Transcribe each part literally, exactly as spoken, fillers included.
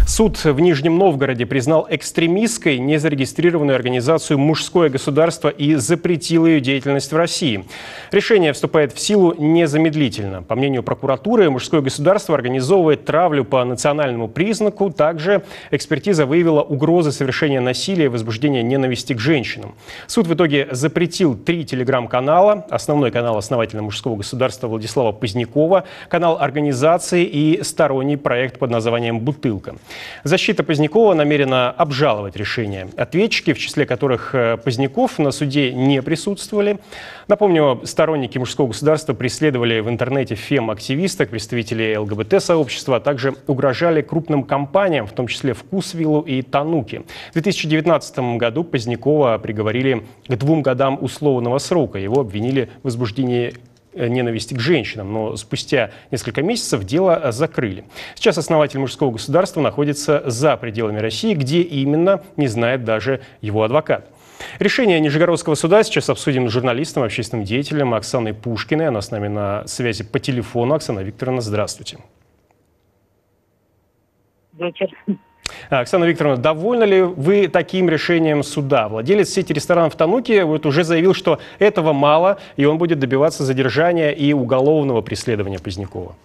Суд в Нижнем Новгороде признал экстремистской незарегистрированную организацию «Мужское государство» и запретил ее деятельность в России. Решение вступает в силу незамедлительно. По мнению прокуратуры, «Мужское государство» организовывает травлю по национальному признаку. Также экспертиза выявила угрозы совершения насилия и возбуждения ненависти к женщинам. Суд в итоге запретил три телеграм-канала. Основной канал основателя «Мужского государства» Владислава Позднякова, канал организации и сторонний проект под названием «Бутылка». Защита Позднякова намерена обжаловать решение. Ответчики, в числе которых Поздняков, на суде не присутствовали. Напомню, сторонники «Мужского государства» преследовали в интернете фем-активисток, представителей ЛГБТ-сообщества, а также угрожали крупным компаниям, в том числе «Вкусвиллу» и «Тануки». В две тысячи девятнадцатом году Позднякова приговорили к двум годам условного срока. Его обвинили в возбуждении ненависти к женщинам, но спустя несколько месяцев дело закрыли. Сейчас основатель «Мужского государства» находится за пределами России, где именно, не знает даже его адвокат. Решение Нижегородского суда сейчас обсудим с журналистом, общественным деятелем Оксаной Пушкиной. Она с нами на связи по телефону. Оксана Викторовна, здравствуйте. Вечер. Оксана Викторовна, довольны ли вы таким решением суда? Владелец сети ресторанов «Тануки» вот уже заявил, что этого мало, и он будет добиваться задержания и уголовного преследования Позднякова.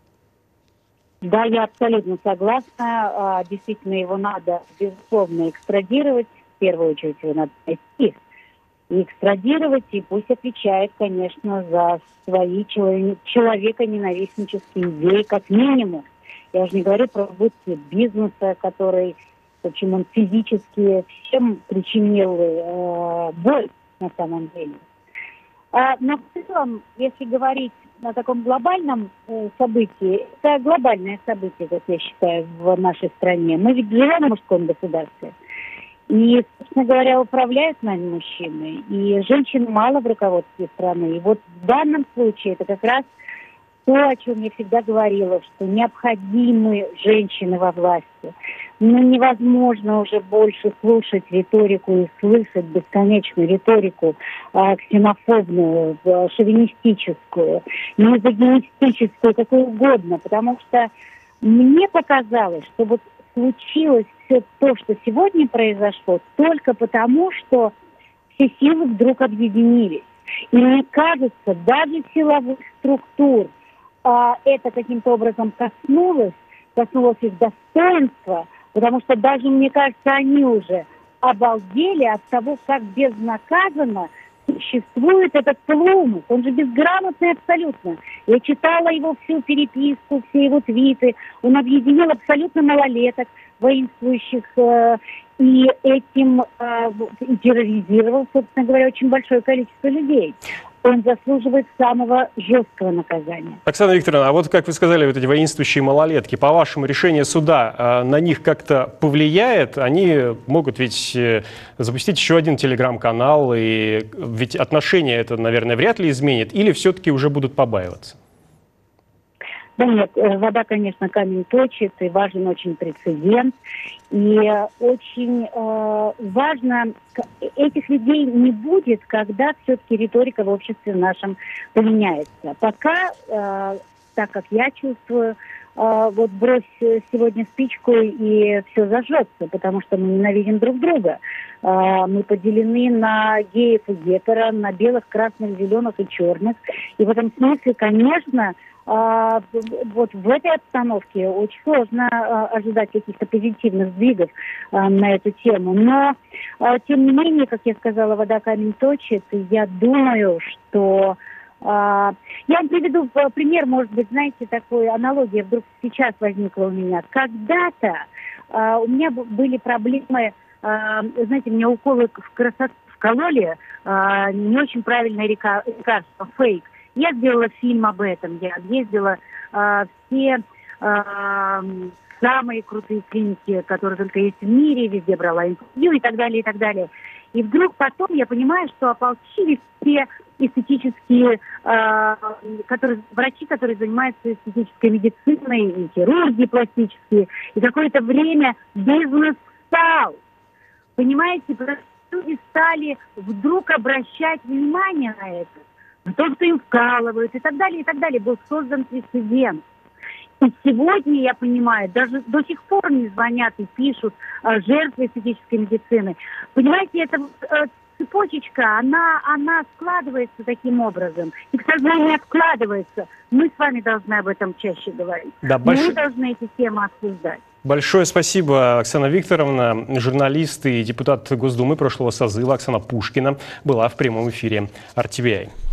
Да, я абсолютно согласна. Действительно, его надо, безусловно, экстрадировать. В первую очередь его надо найти и экстрадировать, и пусть отвечает, конечно, за свои человеконенавистнические идеи, как минимум. Я уже не говорю про убытки бизнеса, который, в общем, он физически всем причинил э, боль на самом деле. А, но в целом, если говорить о таком глобальном э, событии, это глобальное событие, как я считаю, в нашей стране. Мы ведь живем в мужском государстве. И, собственно говоря, управляют нами мужчины. И женщин мало в руководстве страны. И вот в данном случае это как раз то, о чем я всегда говорила, что необходимы женщины во власти. Но невозможно уже больше слушать риторику и слышать бесконечную риторику э, ксенофобную, э, шовинистическую, мизогинистическую, какую угодно. Потому что мне показалось, что вот случилось все то, что сегодня произошло, только потому, что все силы вдруг объединились. И мне кажется, даже силовых структур а, это каким-то образом коснулось, коснулось их достоинства, потому что даже, мне кажется, они уже обалдели от того, как безнаказанно существует этот Плумов. Он же безграмотный абсолютно. Я читала его всю переписку, все его твиты. Он объединил абсолютно малолеток, воинствующих, э, и этим э, терроризировал, собственно говоря, очень большое количество людей. Он заслуживает самого жесткого наказания. Оксана Викторовна, а вот как вы сказали, вот эти воинствующие малолетки, по вашему решению суда, э, на них как-то повлияет? Они могут ведь э, запустить еще один телеграм-канал, и ведь отношения это, наверное, вряд ли изменит, или все-таки уже будут побаиваться? Да нет, вода, конечно, камень точит, и важен очень прецедент. И очень э, важно, этих людей не будет, когда все-таки риторика в обществе нашем поменяется. Пока, э, так как я чувствую, э, вот брось сегодня спичку и все зажжется, потому что мы ненавидим друг друга. Э, мы поделены на геев и гетеро, на белых, красных, зеленых и черных. И в этом смысле, конечно, А, вот в этой обстановке очень сложно а, ожидать каких-то позитивных сдвигов а, на эту тему. Но, а, тем не менее, как я сказала, вода камень точит. И я думаю, что... А, я вам приведу пример, может быть, знаете, такой аналогия вдруг сейчас возникла у меня. Когда-то а, у меня были проблемы, а, знаете, мне уколы в красоту вкололи, а, не очень правильное лекарство, фейк. Я сделала фильм об этом, я объездила э, все э, самые крутые клиники, которые только есть в мире, везде брала интервью и так далее, и так далее. И вдруг потом я понимаю, что ополчились все эстетические, э, которые, врачи, которые занимаются эстетической медициной, и хирурги пластические. И какое-то время бизнес встал. Понимаете, потому что люди стали вдруг обращать внимание на это. То, что им вкалывают и так далее, и так далее, был создан прецедент. И сегодня, я понимаю, даже до сих пор не звонят и пишут э, жертвы эстетической медицины. Понимаете, эта э, цепочечка, она, она складывается таким образом. И, к сожалению, откладывается. Мы с вами должны об этом чаще говорить. Да, больш... Мы должны эти темы обсуждать. Большое спасибо, Оксана Викторовна. Журналист и депутат Госдумы прошлого созыва Оксана Пушкина была в прямом эфире эр ти ви ай.